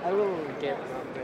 I will get an upgrade.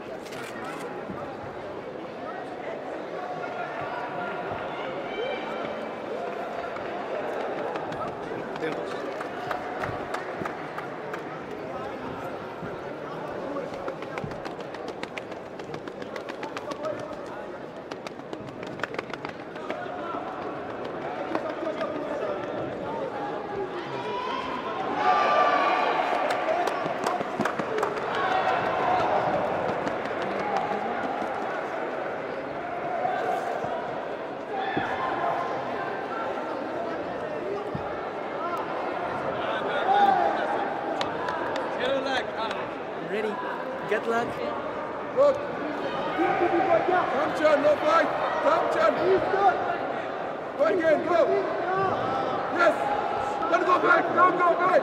Ready? Good luck. Good. Come, John, no fight. Come, John. Go again, go. Yes. Let's go back. Go back.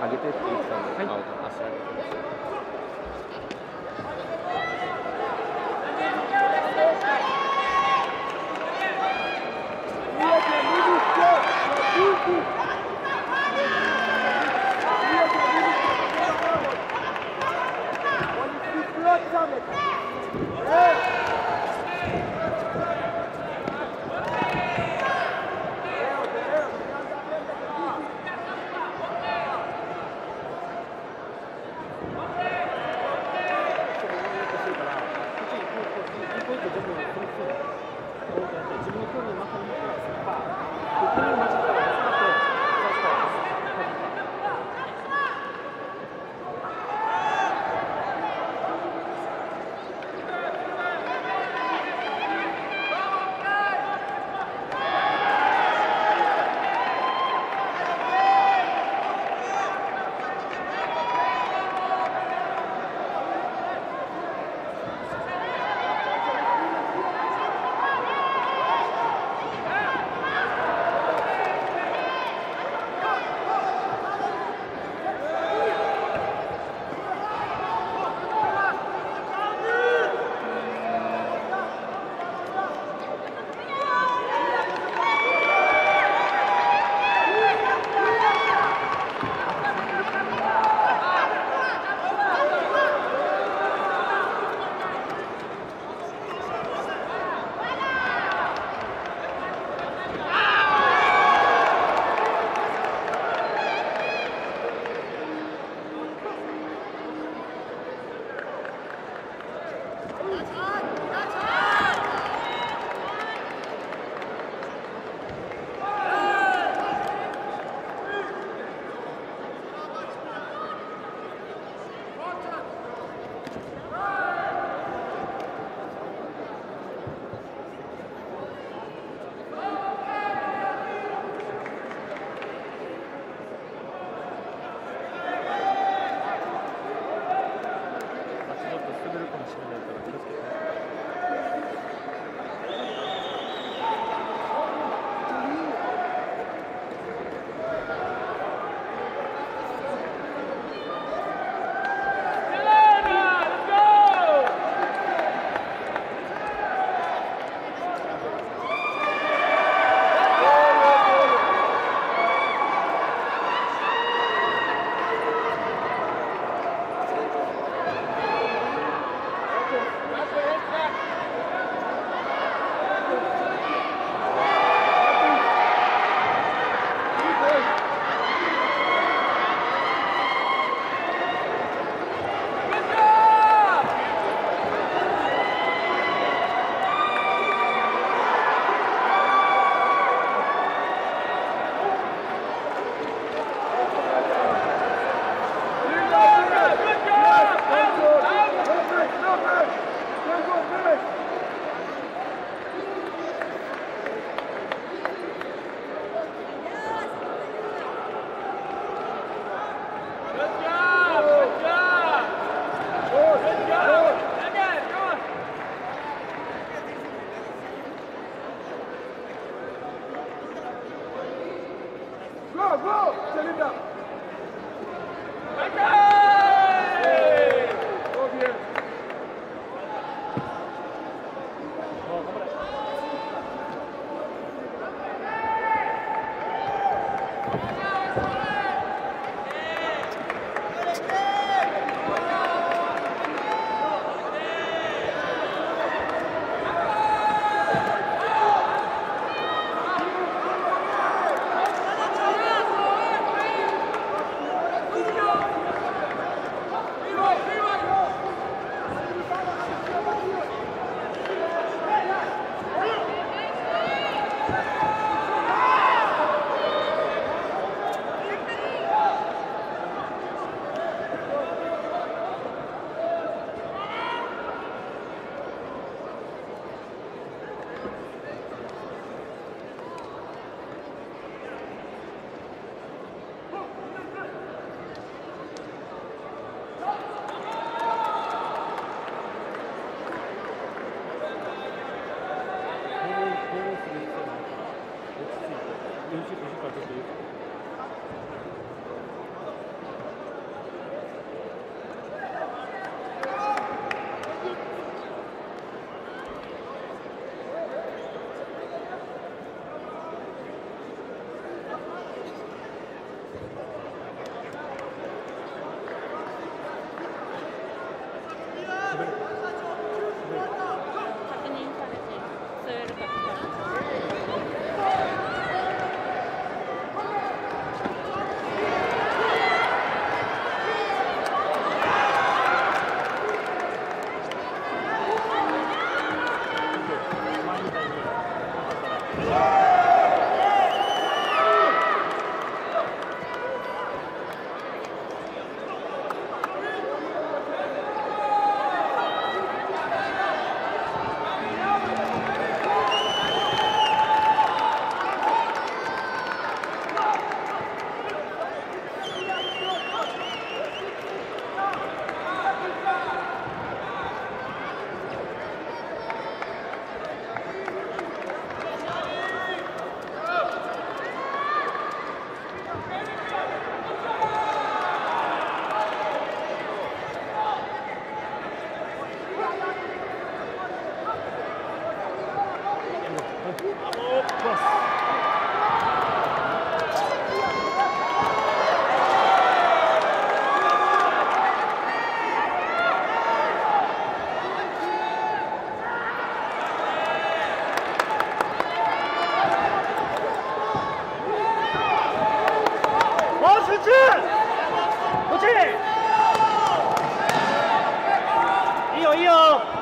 いいよいいよ。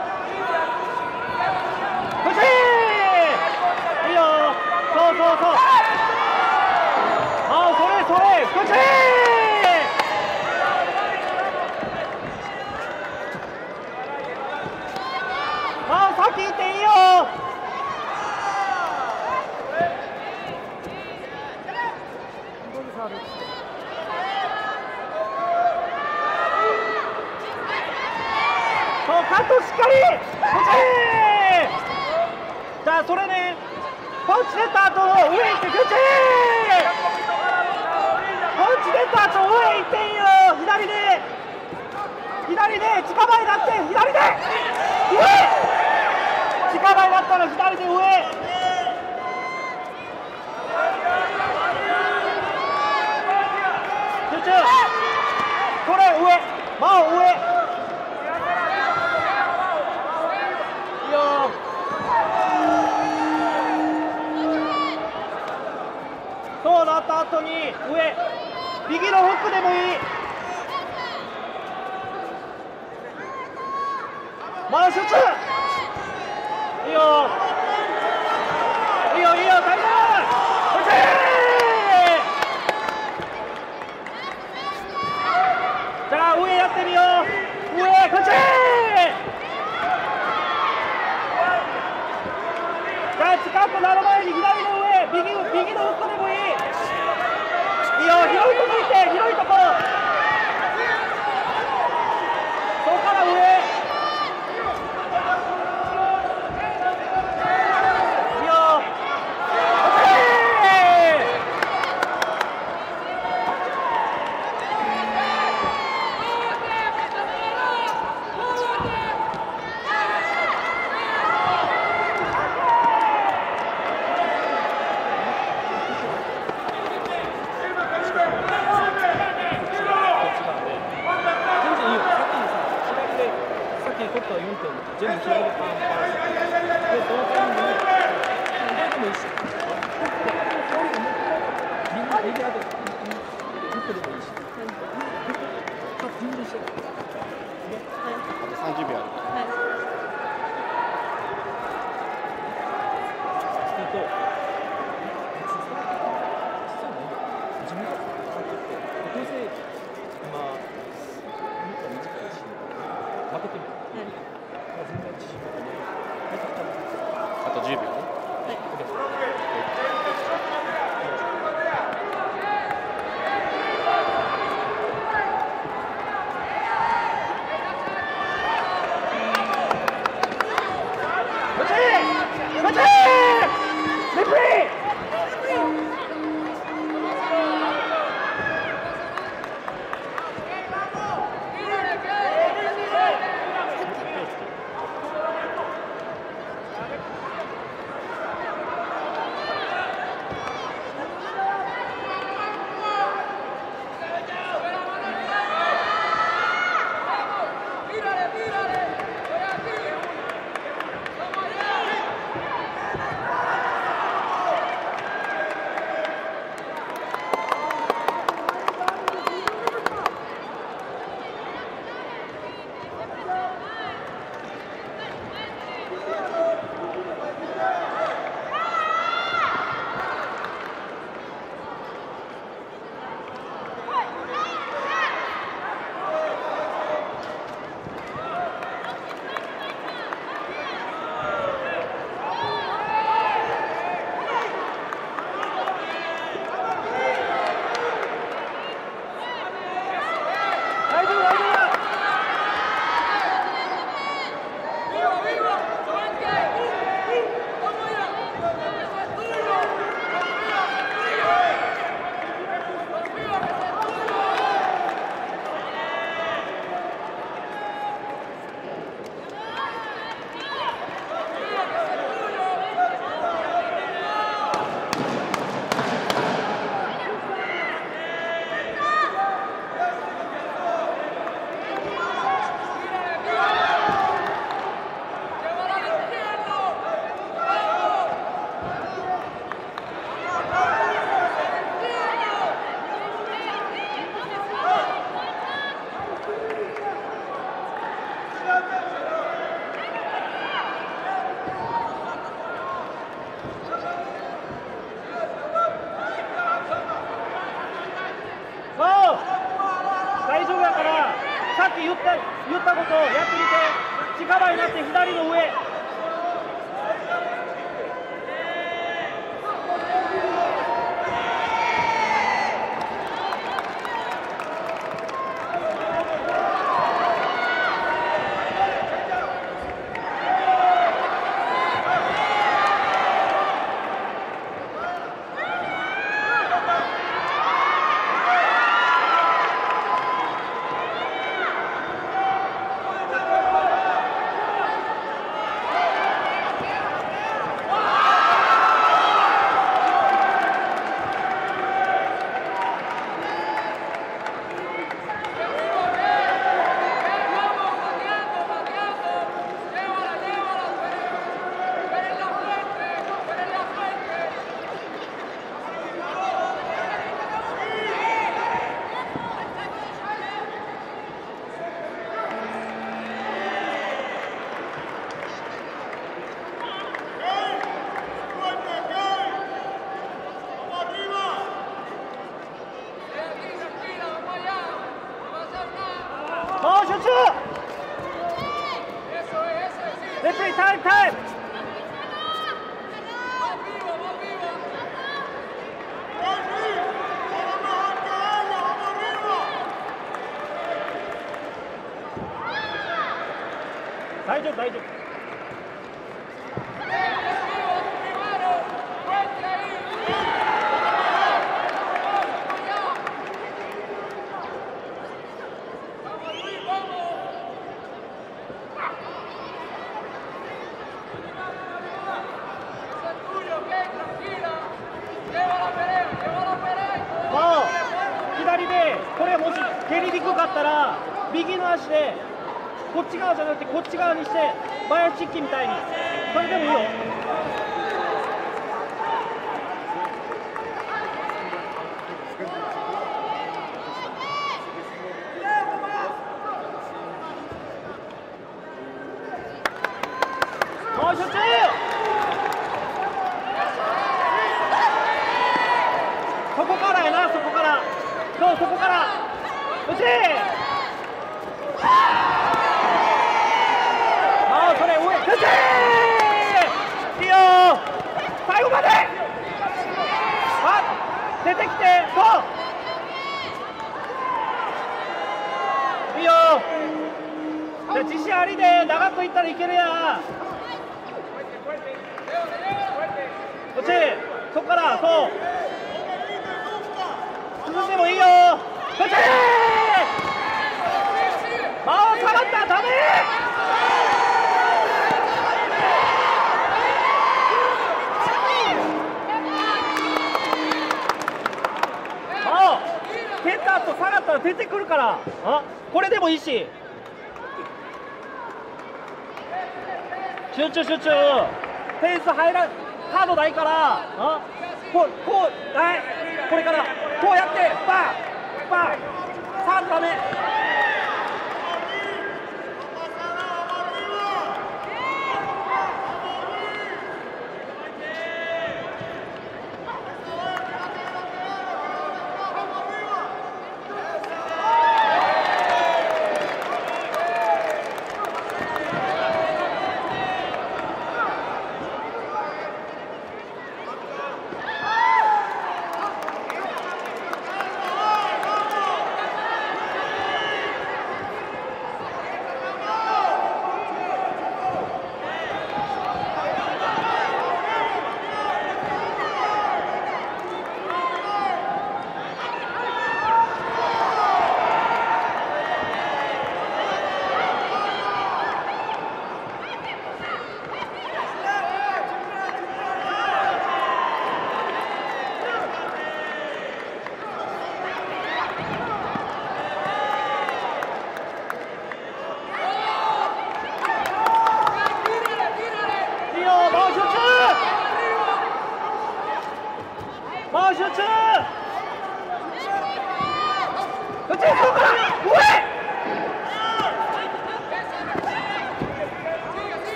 こっちいいよ。そうそうそう。ああそれそれこっち。ああ先行っていいよ。そうカットしっかり。こっち。じゃあそれね。ポンチ出た後上行ってこっち。ポンチ出た後上行っていいよ。左で左で近場になって左で上。近場になったら左で上。集中。これ上。真央上。いいよ。そうなった後に上。右のフックでもいい。真央集中。いいよいいよいいよタイム。こっち。じゃあ上やってみよう。上こっち。じゃあ近くなる前に左の上右のフックでもいい。いいよ広いとこ行って広いところ。そこから上。 全部左でパンパンで、そのタイミングに左でもいいし、右でフックでもいいし、準備して。あと30秒ある。あと10秒。 さっき言ったことをやってみて。力になって左の上。タイム。大丈夫大丈夫。左でこれもし蹴りにくかったら右の足でこっち側じゃなくてこっち側にして前チッキみたいにそれでもいいよ。もう一つそこからやな、そこからそう、そこから打ちそれ上打ちいいよ、最後まで出てきてそういいよ、自信ありで長くいったらいけるや打ちそこからそう崩してもいいよ。打ち下がったダメ。蹴った後下がったら出てくるからこれでもいいし集中集中ペース入らカードないからこうはいこれからこうやってバーバーサーブダメ。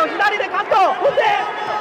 左でカット踏んで